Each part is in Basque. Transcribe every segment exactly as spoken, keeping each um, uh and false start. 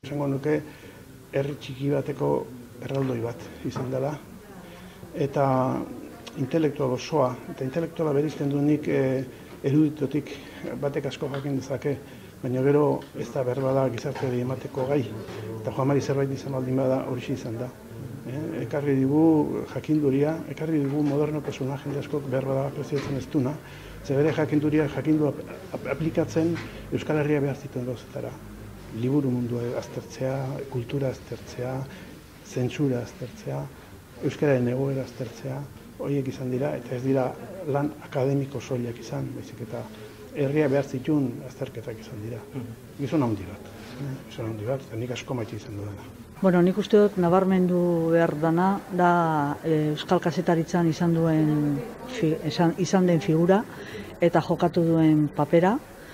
Esango nuke herri txiki bateko erraldoi bat izan dela, eta intelektual osoa, eta intelektuala bereizten du nik e, eruditotik batek asko jakin dezake, baina gero ez da berbala gizarteari emateko gai, eta Juan Mari zerbait izan baldin bada horixe izan da. E, ekarri digu jakinduria, ekarri digu modernotasuna, jende askok berbala preziatzen ez duna, ze bere jakinduria jakindu aplikatzen Euskal Herria behar zituen gauzetara. Liburu mundua aztertzea, kultura aztertzea, zentsura aztertzea, euskararen egoera aztertzea, horiek izan dira, eta ez dira lan akademiko soilak izan, baizik eta herria behar zituen azterketak izan dira. Gizon handi bat, gizon handi bat, eta nik asko maite izan dudana. Bueno, nik uste dut nabarmendu behar dana, da euskal kazetaritzan izan duen, izan den figura, eta jokatu duen papera.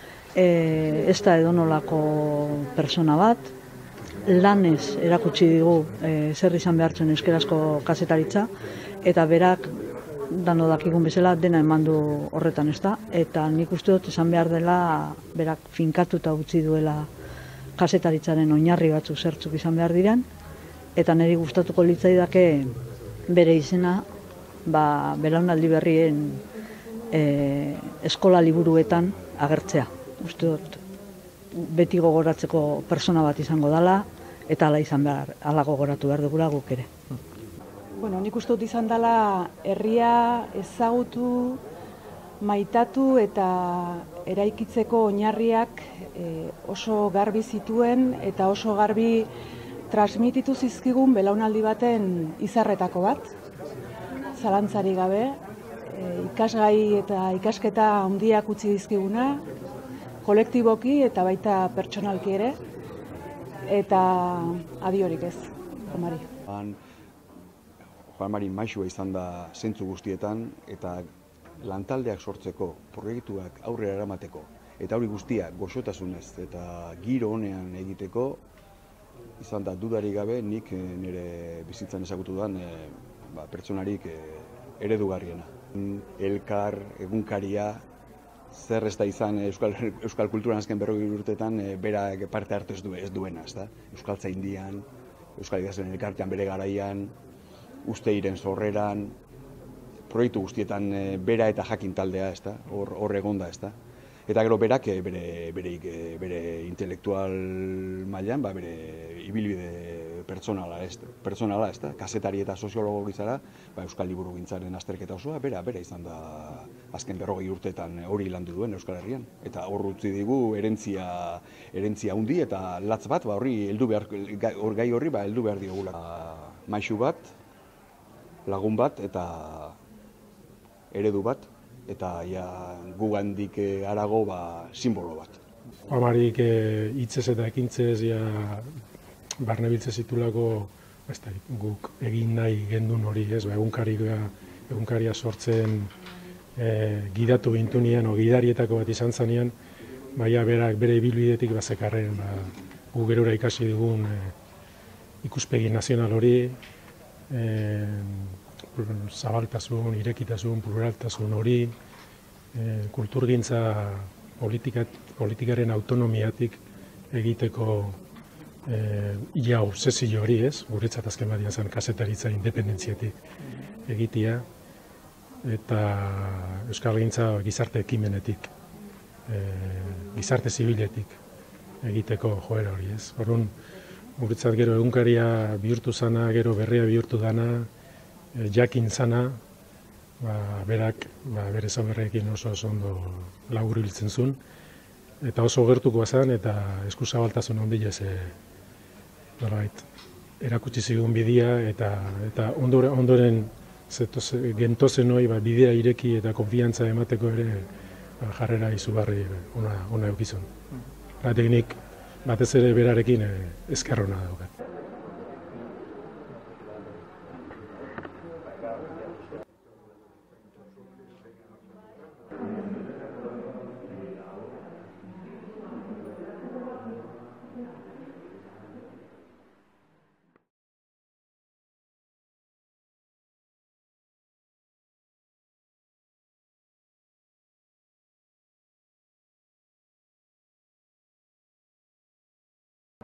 E, ez da edonolako persona bat, lanez erakutsi digu e, zer izan behartzen euskerazko kazetaritza, eta berak, dano dakigun bezala, dena eman du horretan, ez da, eta nik uste dut esan behar dela, berak finkatuta utzi duela kazetaritzaren oinarri batzuk zertzuk izan behar diren, eta niri gustatuko litzaidake bere izena, ba, belaunaldi berrien e, eskola liburuetan agertzea. Uste dut, beti gogoratzeko persona bat izango dela, eta hala izan behar, hala gogoratu behar dugula guk ere. Bueno, nik uste dut izan dela herria ezagutu, maitatu eta eraikitzeko oinarriak e, oso garbi zituen eta oso garbi transmititu zizkigun belaunaldi baten izarretako bat. Zalantzarik gabe, e, ikasgai eta ikasketa handiak utzi dizkiguna, kolektiboki eta baita pertsonalki ere, eta adiorik ez, Juan Mari. Juan Mari maisua izan da zentzu guztietan, eta lantaldeak sortzeko, proiektuak aurrera eramateko, eta hori guztia goxotasunez eta giro honean egiteko, izan da dudarik gabe nik nire bizitzan ezagutu dudan e, ba, pertsonarik e, eredugarriena. Elkar, egunkaria, zer ez da izan Euskal, Euskal kulturan azken berrogei urteetan e, berak parte hartu ez, du, ez duena, ez da? Euskal Tzaindian, Euskal Idazlen elkartean bere garaian, Usteiren sorreran, proiektu guztietan e, bera eta jakin taldea, ez da? Hor, hor egonda, ez da? Eta gero berak e, bere, bere, bere intelektual mailan, ba, bere ibilbide pertsonala, ez, pertsonala, ez da? Kazetari eta soziologo gizara, ba, Euskal Liburugintzaren azterketa osoa, bera, bera izan da azken berrogei urteetan hori landu duen Euskal Herrian. Eta hor utzi digu erentzia, erentzia hundi eta latz bat, ba, horri heldu behar, gai horri ba, heldu behar diogula. Maisu bat, lagun bat eta eredu bat, eta ja, gugandik harago ba, simbolo bat. Juan Marik hitzez eta ekintzez ja, barnebiltze zitulako ez da, guk egin nahi gendun hori, ez, ba, egunkaria, egunkaria sortzen e, gidatu gintunien, o gidarietako bat izan zanean, baina berak bere ibilbidetik bazekarren, ba, gu gerora ikasi dugun e, ikuspegi nazional hori, e, zabaltasun, irekitasun, pluraltasun hori, e, kulturgintza politika, politikaren autonomiatik egiteko e, ia obsesio hori, ez, guretzat azken badian zen kazetaritza independentziatik egitea, eta euskalgintza gizarte ekimenetik, e, gizarte zibiletik egiteko joera hori, ez. Orduan, guretzat gero egunkaria bihurtu zana, gero berria bihurtu dana, e, jakin zana, ba, berak, ba, bere zaberrekin oso oso ondo labur biltzen zuen, eta oso gertukoa zen, eta eskuzabaltasun handiez e, erakutsi zigun bidea, eta, eta ondoren, ondoren gentozen hori ba, bidea ireki eta konfiantza emateko ere ba, jarrera izugarri ona, ona eukizun. Batek nik batez ere berarekin e, eskerrona daukat.